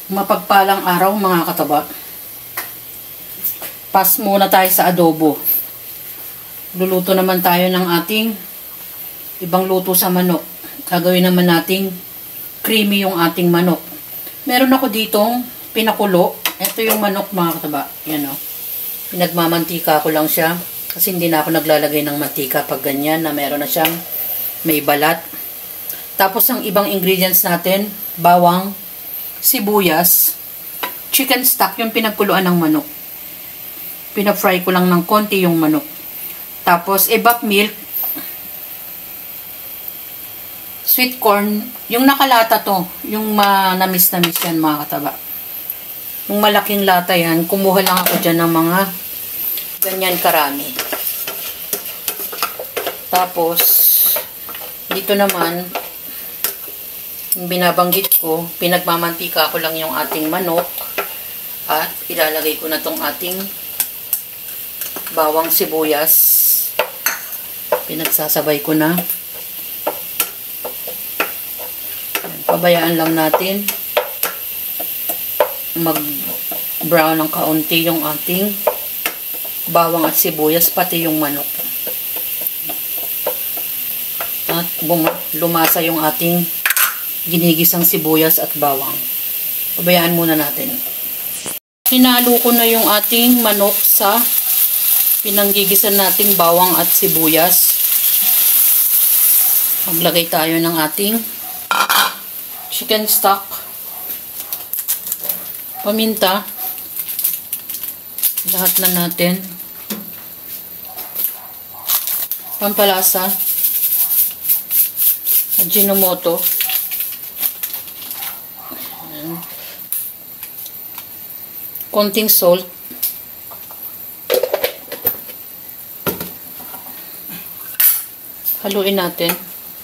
Mapagpalang araw mga kataba. Pas muna tayo sa adobo. Luluto naman tayo ng ating ibang luto sa manok. Gagawin naman nating creamy yung ating manok. Meron ako ditong pinakulo. Ito yung manok mga kataba. Yan o. Pinagmamantika ko lang siya. Kasi hindi na ako naglalagay ng mantika pag ganyan na meron na siyang may balat. Tapos ang ibang ingredients natin, bawang, sibuyas, chicken stock, yung pinagkuluan ng manok. Pinafry ko lang ng konti yung manok. Tapos, evap milk, sweet corn, yung nakalata to, yung manamis-namis yan mga kataba. Yung malaking lata yan, kumuha lang ako dyan ng mga ganyan karami. Tapos, dito naman, yung binabanggit ko, pinagmamantika ko lang yung ating manok at ilalagay ko na tong ating bawang sibuyas. Pinagsasabay ko na. Pabayaan lang natin mag-brown ng kaunti yung ating bawang at sibuyas, pati yung manok. At lumasa yung ating ginigisang sibuyas at bawang. Pabayaan muna natin. Hinalo ko na yung ating manok sa pinanggigisan nating bawang at sibuyas. Maglagay tayo ng ating chicken stock, paminta, lahat na natin, pampalasa, Ajinomoto, konting salt, haluin natin.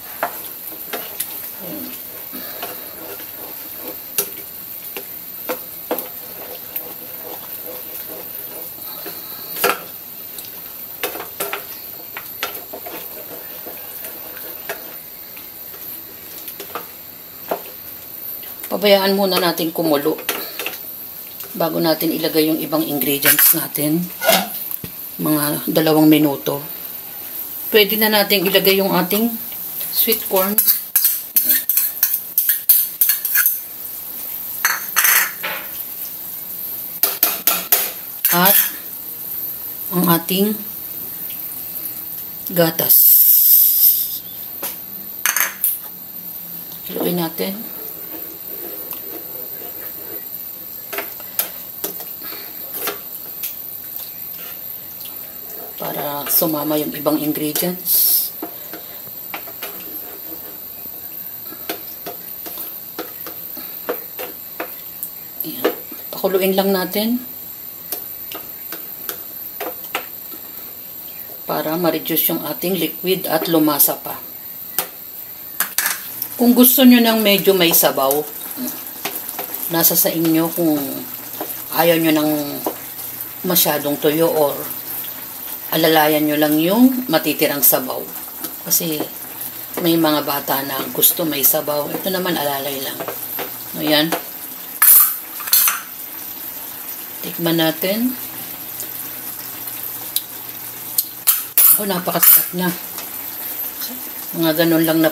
Pabayaan muna natin kumulo bago natin ilagay yung ibang ingredients natin. Mga 2 minuto. Pwede na natin ilagay yung ating sweet corn. At ang ating gatas. Haluin natin. Para sumama yung ibang ingredients. Ayan. Pakuluin lang natin para ma-reduce yung ating liquid at lumasa pa. Kung gusto nyo ng medyo may sabaw, nasa sa inyo kung ayaw nyo ng masyadong tuyo or alalayan nyo lang yung matitirang sabaw. Kasi may mga bata na gusto may sabaw. Ito naman alalay lang. Ayan. Tikman natin. Oh, napakasarap na. Mga ganun lang na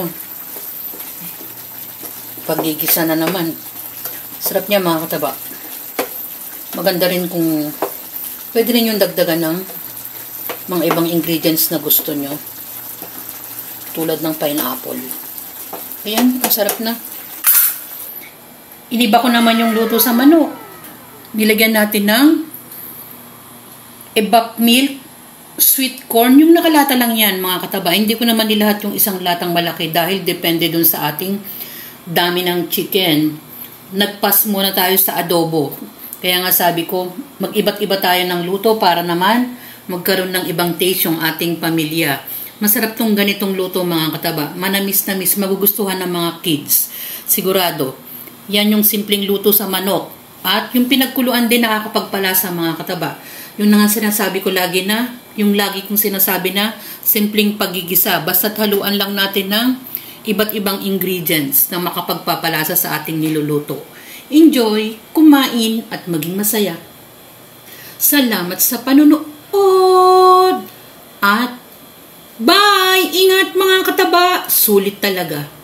pagigisa na naman. Sarap niya mga kataba. Maganda rin kung pwede rin yung dagdagan ng mga ibang ingredients na gusto nyo. Tulad ng pineapple. Ayan, ang sarap na. Iniba ko naman yung luto sa manok. Nilagyan natin ng evap milk, sweet corn. Yung nakalata lang yan, mga kataba. Hindi ko naman nilahat yung isang latang malaki dahil depende dun sa ating dami ng chicken. Nagpas muna tayo sa adobo. Kaya nga sabi ko, mag-iba't iba tayo ng luto para naman magkaroon ng ibang taste yung ating pamilya. Masarap tong ganitong luto mga kataba. Manamis-namis, magugustuhan ng mga kids. Sigurado. Yan yung simpleng luto sa manok. At yung pinagkuluan din nakakapagpalasa mga kataba. Yung nga sinasabi ko lagi na, yung lagi kong sinasabi na simpleng pagigisa. Basta't haluan lang natin ng iba't ibang ingredients na makapagpapalasa sa ating niluluto. enjoy, kumain, at maging masaya. Salamat sa panunood! At bye! Ingat mga kataba! Sulit talaga.